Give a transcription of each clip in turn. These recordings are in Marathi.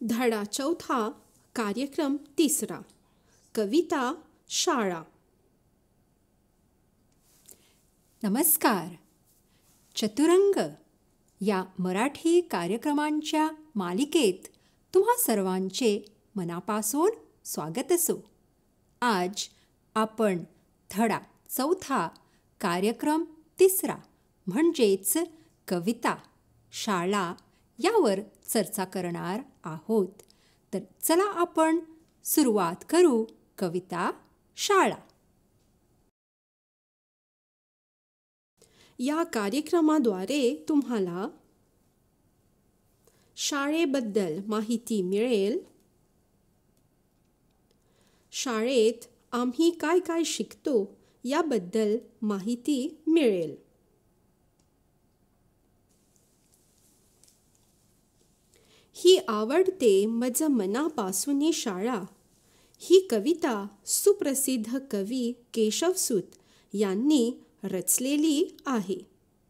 धडा चौथा, कार्यक्रम तिसरा, कविता शाळा. नमस्कार. चतुरंग या मराठी कार्यक्रमांच्या मालिकेत तुम्हा सर्वांचे मनापासून स्वागत असो. आज आपण धडा चौथा, कार्यक्रम तिसरा म्हणजेच कविता शाळा यावर चर्चा करणार आहोत. तर चला आपण सुरुवात करू कविता शाळा. या कार्यक्रमाद्वारे तुम्हाला शाळेबद्दल माहिती मिळेल. शाळेत आम्ही काय काय शिकतो याबद्दल माहिती मिळेल. ही आवडते मज मनापासून शाळा ही कविता सुप्रसिद्ध कवी केशवसूत यांनी रचलेली आहे.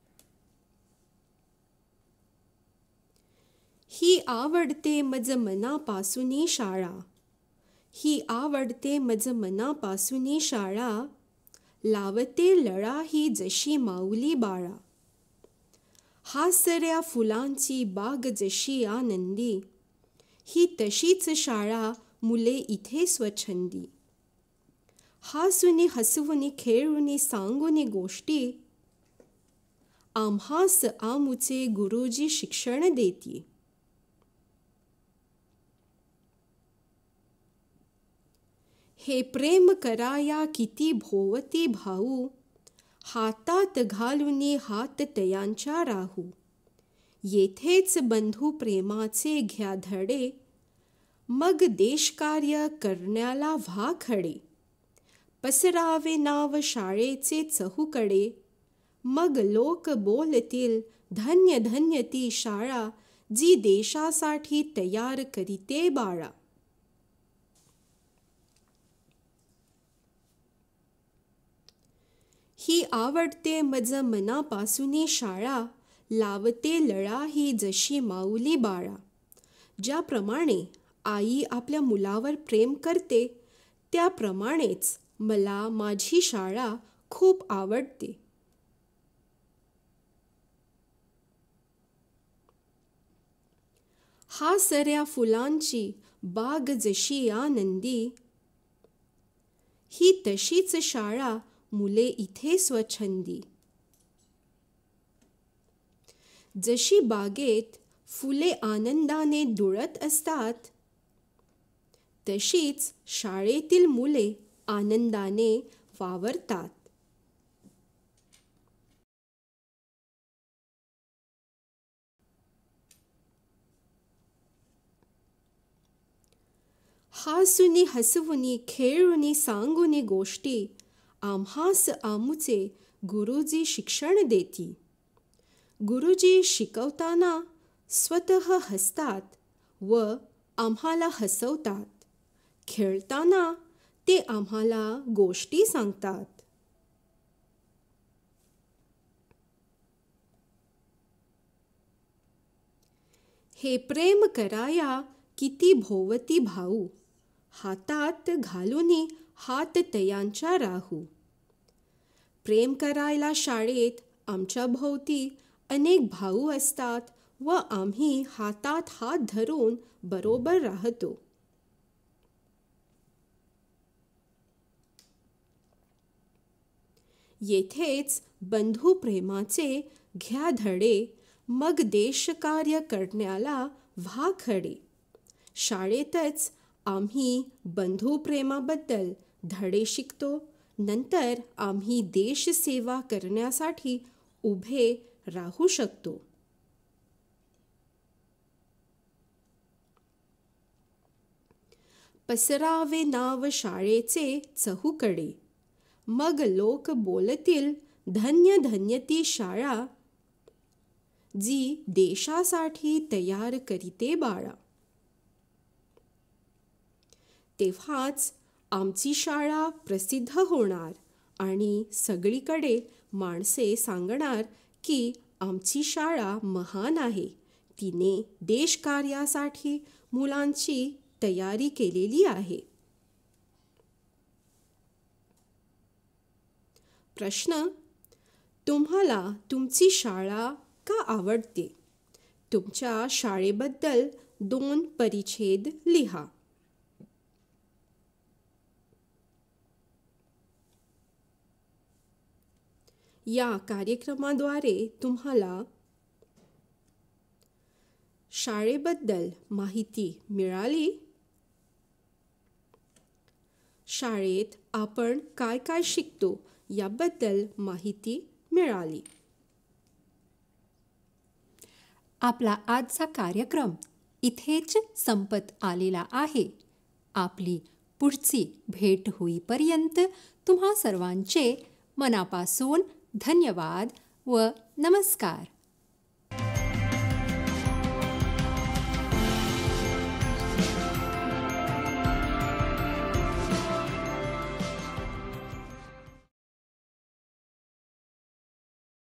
ही आवडते मज मनापासून शाळा, ही आवडते मज मनापासून शाळा, लावते लळा ही जशी माऊली बाळा. हासऱ्या फुलांची बाग जशी आनंदी, ही तशीच शाळा मुले इथे स्वच्छंदी. हासुनी हसवुनी खेळुनी सांगुनी गोष्टी, आम्हास आमुचे गुरुजी शिक्षण देती. हे प्रेम कराया किती भोवती भाऊ, हातात घालुनी हात तयांच्या राहू. येथेच बंधू प्रेमाचे घ्या धडे, मग देशकार्य करण्याला व्हा खडे. पसरावे नाव शाळेचे चहूकडे, मग लोक बोलतील धन्य धन्य ती शाळा, जी देशासाठी तयार करीते बाळा. ही आवडते मज मनापासून शाळा, लावते लळा ही जशी माऊली बाळा. ज्याप्रमाणे आई आपल्या मुलावर प्रेम करते, त्याप्रमाणेच मला माझी शाळा खूप आवडते. हासऱ्या फुलांची बाग जशी आनंदी, ही तशीच शाळा मुले इथे स्वच्छंदी. जशी बागेत फुले आनंदाने डुळत असतात, तशीच शाळेतील मुले आनंदाने वावरतात. हासुनी हसवुनी खेळुनी सांगुनी गोष्टी, आम्हास आमुचे गुरुजी शिक्षण देती. गुरुजी शिकवताना स्वतः हसतात व आम्हाला हसवतात. खेळताना ते आम्हाला गोष्टी सांगतात. हे प्रेम कराया किती भोवती भाऊ, हातात घालुनी हात तयांच्या राहू. प्रेम करायला शाळेत आमच्या भोवती अनेक भाऊ असतात व आम्ही हातात हात धरून बरोबर राहतो. येथेच बंधू प्रेमाचे घ्या धडे, मग देशकार्य करण्याला व्हा खडे. शाळेतच आम्ही बंधू प्रेमाबद्दल धडे शिकतो. नंतर आम्ही देशसेवा करण्यासाठी उभे राहू शकतो. पसरावे नाव शाळेचे चहूकडे, मग लोक बोलतील धन्य धन्य ती शाळा, जी देशासाठी तयार करीते बाळा. तेव्हाच आमची शाळा प्रसिद्ध होणार आणि सगळीकडे माणसे सांगणार की आमची शाळा महान आहे, तिने देशकार्यासाठी मुलांची तयारी केलेली आहे. प्रश्न: तुम्हाला तुमची शाळा का आवडते? तुमच्या शाळेबद्दल 2 परिच्छेद लिहा. या कार्यक्रमाद्वारे तुम्हाला शाळेबद्दल माहिती मिळाली. शाळेत आपण काय काय शिकतो याबद्दल माहिती मिळाली. आपला आजचा कार्यक्रम इथेच संपत आलेला आहे. आपली पुढची भेट होईपर्यंत तुम्हा सर्वांचे मनापासून धन्यवाद व नमस्कार.